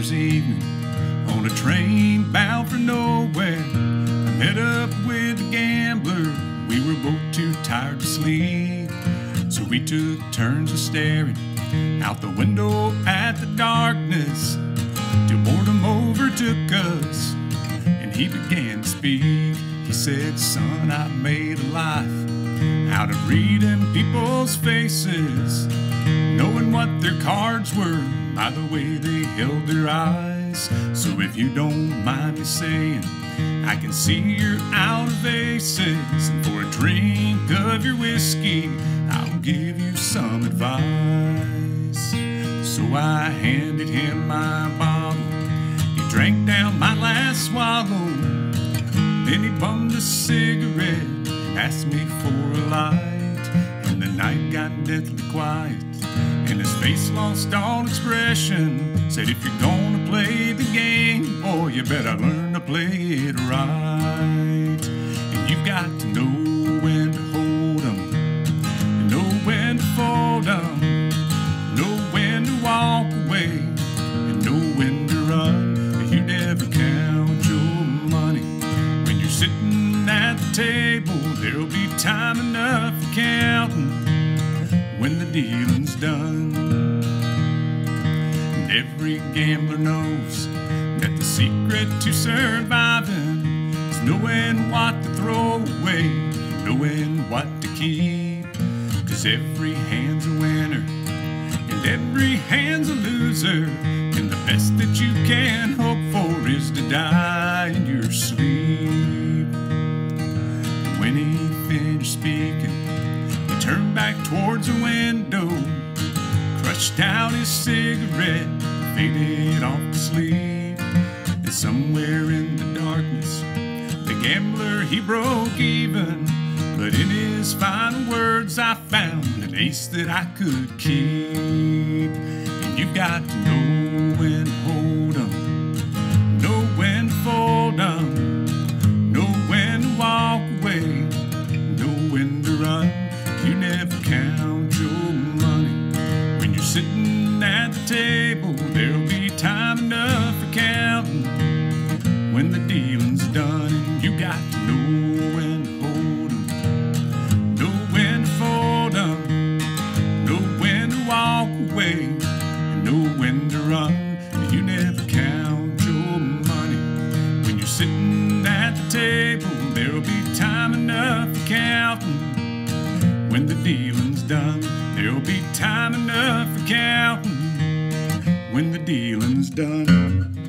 summer's evening on a train bound for nowhere. I met up with a gambler. We were both too tired to sleep, so we took turns of staring out the window at the darkness till boredom overtook us and he began to speak. He said, "Son, I made a life out of reading people's faces, knowing what their cards were by the way they held their eyes. So if you don't mind me saying, I can see you're out of aces, and for a drink of your whiskey, I'll give you some advice." So I handed him my bottle. He drank down my last swallow. Then he bummed a cigarette and asked me for a light. And the night got deathly quiet, and his face lost all expression. Said, "If you're gonna play the game, boy, you better learn to play it right. And you've got to know when to hold 'em, and know when to fold 'em, know when to walk away, and know when to run. You never count your money when you're sitting at the table. There'll be time enough for counting when the dealing's done." And every gambler knows that the secret to surviving is knowing what to throw away, knowing what to keep. 'Cause every hand's a winner and every hand's a loser, and the best that you can hope for is to die in your sleep. And when he finished speaking, he turned back towards the window, crushed out his cigarette, faded off to sleep. And somewhere in the darkness, the gambler, he broke even. But in his final words, I found an ace that I could keep. And you've got to know when to hold 'em, know when to fold 'em, know when to walk away, know when to run. You never count your money when you're sitting at the table. There'll be time enough for counting when the dealing's done. And you got to know when to hold 'em, know when to fold 'em, know when to walk away, and know when to run. You never count your money when you're sitting at the table. There'll be time enough for counting when the dealing's done. There'll be time enough for counting when the dealing's done.